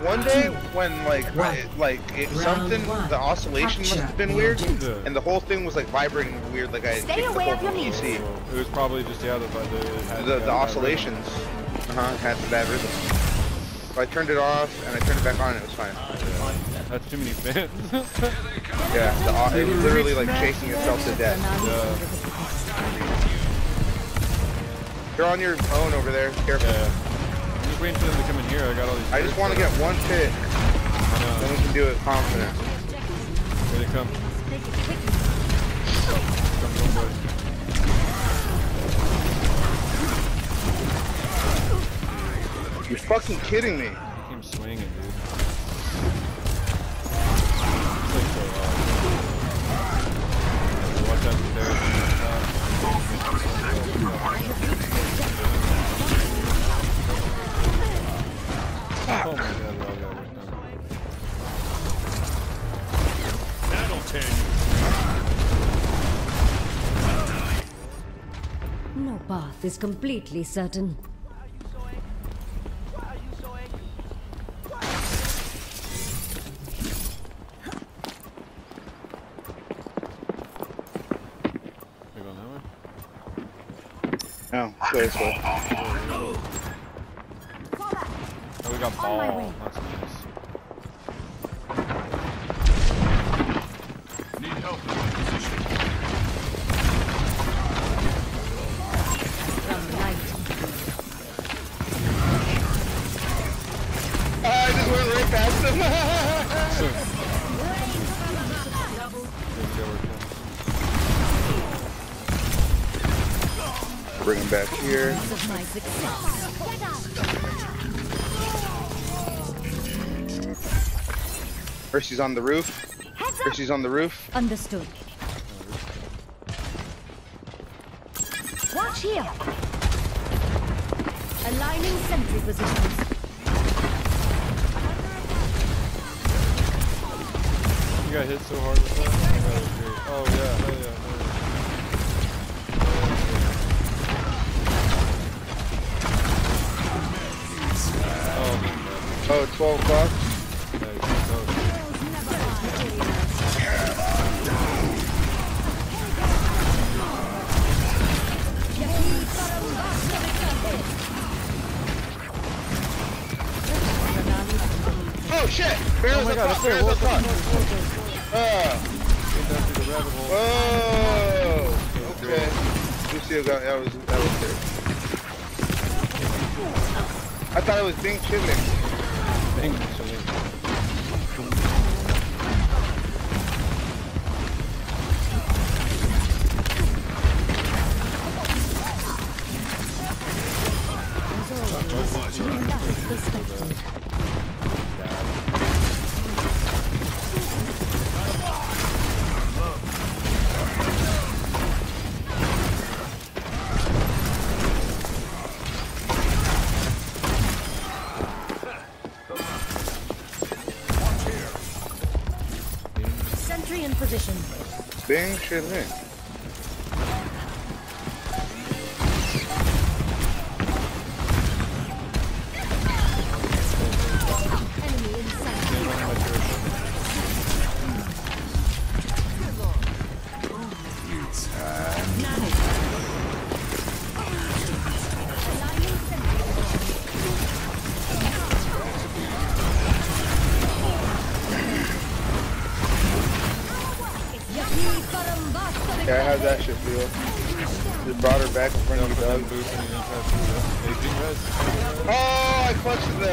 one day when something, the oscillation must have been weird, and the whole thing was like vibrating weird, like I had kicked the whole PC. It was probably just the oscillations. Had the bad rhythm. So I turned it off and I turned it back on and it was fine. Yeah. That's too many fans. Yeah, it was literally like shaking itself to death. Yeah. You're on your own over there. Careful. Yeah. I'm just waiting for them to come in here. I got all these. I just want to get one pick. Then we can do it confident. Here they come. Come, boys. You're fucking kidding me. He came swinging, dude. Watch out the stairs. Oh my god, That'll tear you. No path is completely certain. No, go this way. Oh, we got ball. That's nice. Need help in my position. I just went right past him. Bring him back here. Mercy's on the roof. Mercy's on the roof. Understood. Watch here. Aligning sentry positions. You got hit so hard with that? That was great. Oh yeah, hell yeah. Oh, 12 o'clock. Oh shit! Barrel's up top! Barrel's up top! Whoa! Okay. Lucio got that was good. I thought it was Bing Chilling. Bing Chilling. Sentry in position. Bing Chilling. Yeah, how's that shit feel? Just brought her back in front of you, dog. Oh, I clutched it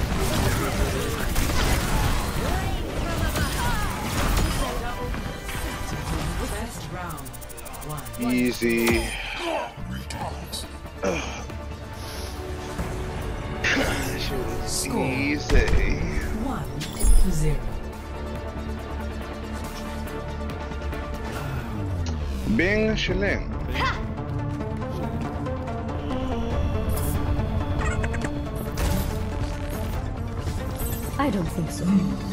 though. Easy. Easy. 1-0. Bing Chilling. I don't think so.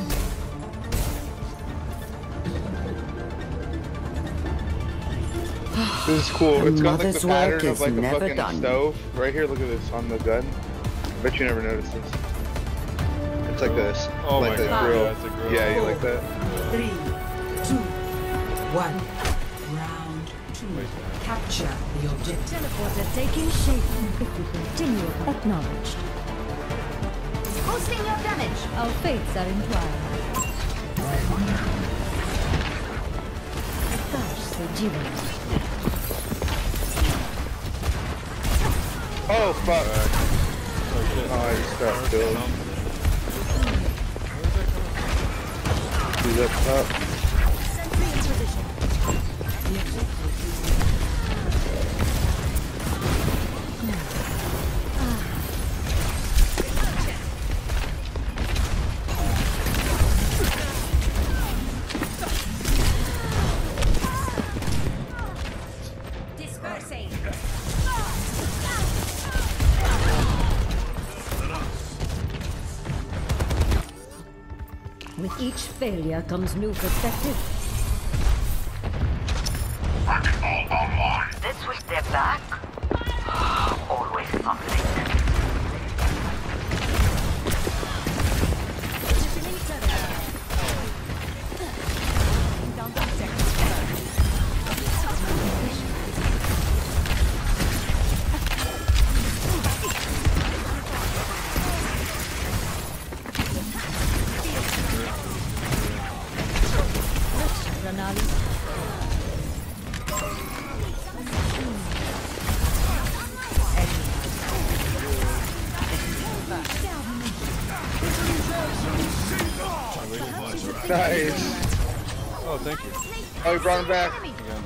This is cool. It's got like the pattern of like a never fucking stove. Right here, look at this on the gun. I bet you never noticed this. It's like a Oh like my a god, grill. yeah, it's a grill. Yeah, you like that? 3, 2, 1. Round 2. Capture the objective. Teleporter taking shape. If you continue, acknowledged. Boosting your damage. Our fates are entwined. Gosh, so jubilant. Oh fuck! Oh shit. Oh, I just got killed. He's up top. Sentry in position. Dispersing. With each failure comes new perspective. This was their back. Always something. Positioning turret. Down to Renali. Nice. Oh, thank you. Oh, you brought him back. You got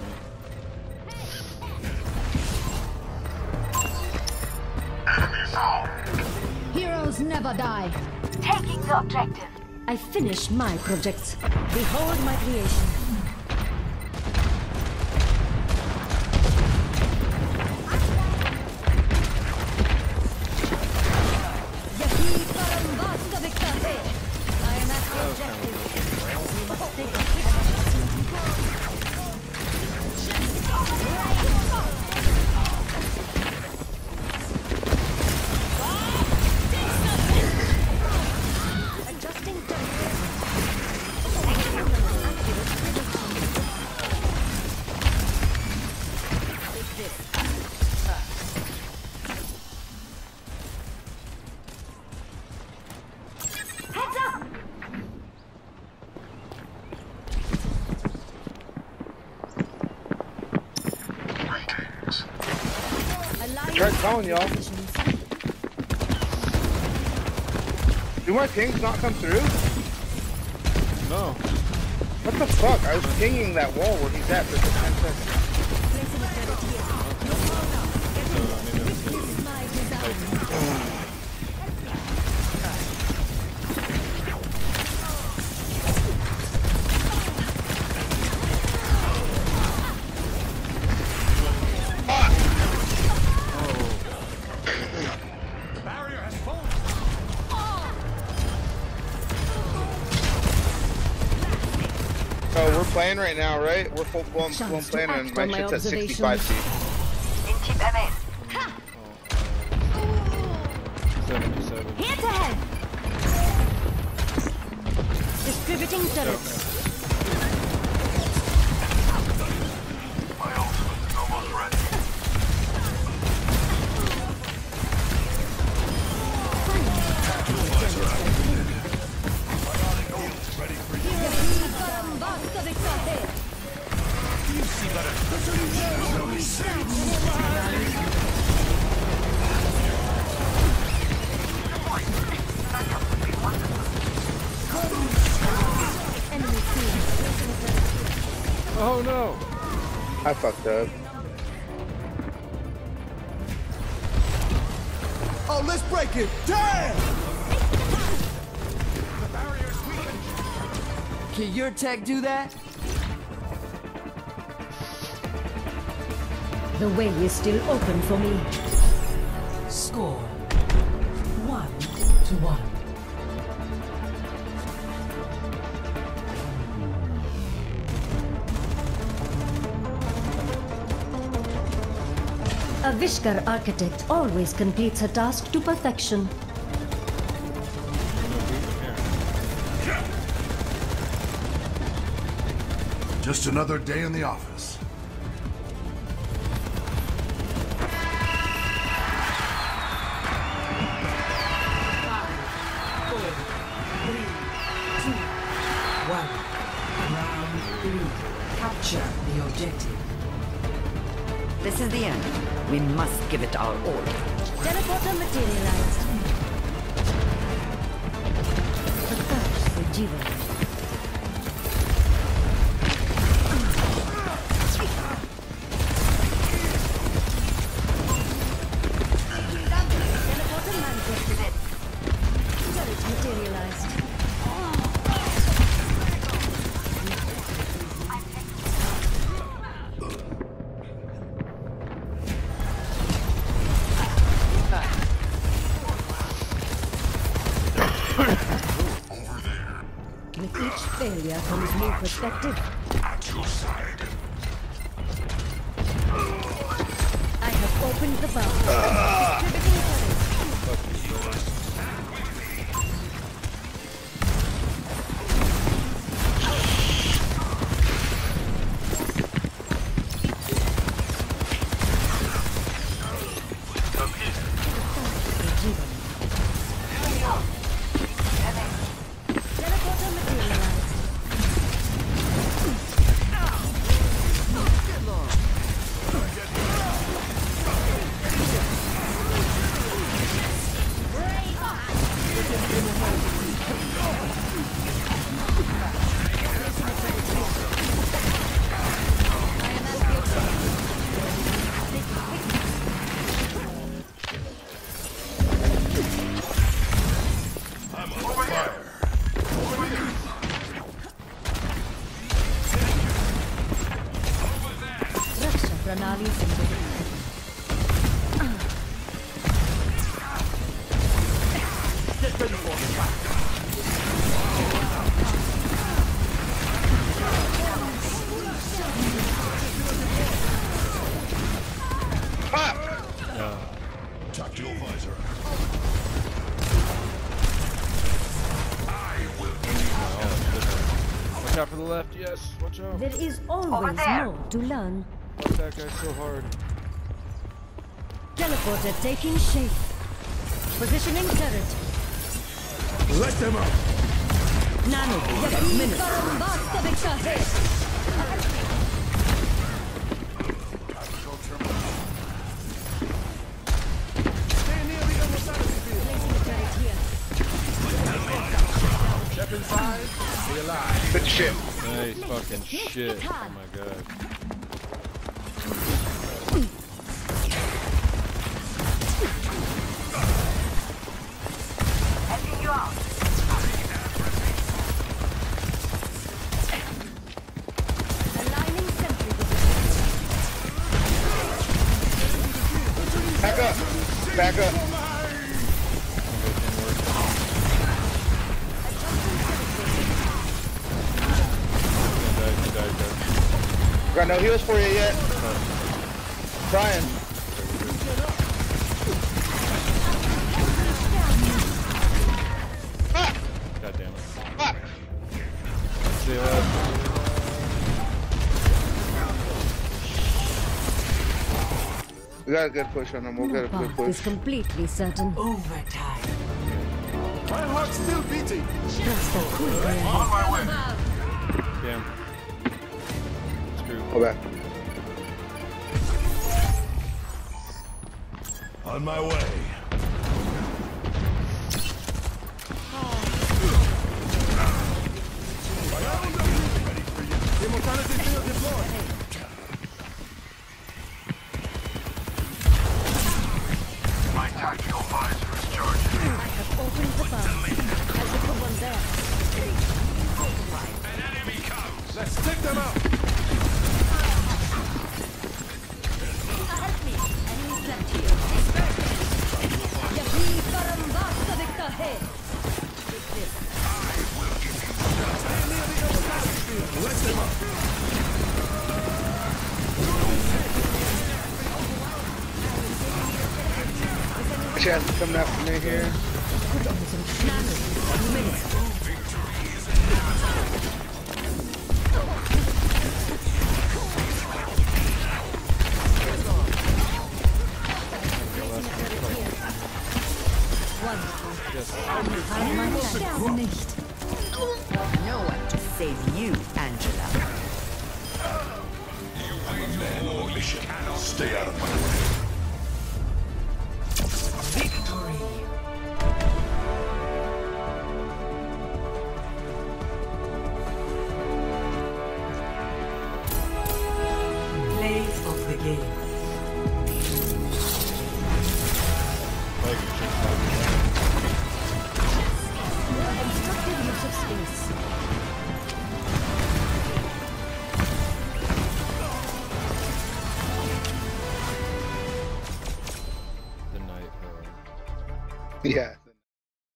me. Heroes never die. Taking the objective. I finish my projects. Behold my creation. Yahi param vastavicate. I am at the objective. We must take a adjusting turret. Heads up. Tried calling y'all. Do my pings not come through? No. What the fuck? I was pinging that wall where he's at for 10 seconds. Placing a turret here. No more now. Get in. This is my design. The barrier has fallen. Oh, we're playing right now, right? We're full blown Chance to playing and act my on my shit's at 65 observations. feet. In keep MS. 77. Here to help. Distributing turrets. My ultimate is almost ready. Ready for you. Yahi param vastavicate. You see better. Enemy seen. Placing a turret here. Oh no! I fucked up. Oh, let's break it. Damn! The barrier's weakened. Can your tech do that? The way is still open for me. Score 1-1. A Vishkar architect always completes her task to perfection. Just another day in the office. Capture the objective. This is the end. We must give it our all. Teleporter materialized. Prakash Sajiva. Teleporter manifested. Turret materialized. With each failure comes new perspective. At your side. I have opened the valve. Distributing turrets. Teleporter materialized. I'm on fire. Raksha Pranali Sindhu. Tactical visor. Watch out for the left, yes. Watch out. There is always more to learn. Fuck that guy so hard. Teleporter taking shape. Positioning turret. Let them up. Nano. Step inside. Be alive. Good shit. Nice fucking shit. Oh my god. Heading you out. Aligning sentry position. Back up. Back up. Got no heals for you yet. Trying. Ah! God damn it. Fuck! See you later. We got a good push on them. We'll get a No good path is push. completely certain. Overtime. My heart's still beating. Trust the quick On my way. Damn. Screw. Go back. On my way. Immortality field deployed. My tactical visor is charging. I have opened the valve. I should put one there. An enemy comes. Let's take them out. Help me. Enemies left here. Yahi Parambasa Viktahe. Let them up. Chance coming out from in here. Man sterben nicht. No one to save you, Angela. Stay out of my way. Victory. Play of the game. Constructive use of space. The night. Yeah.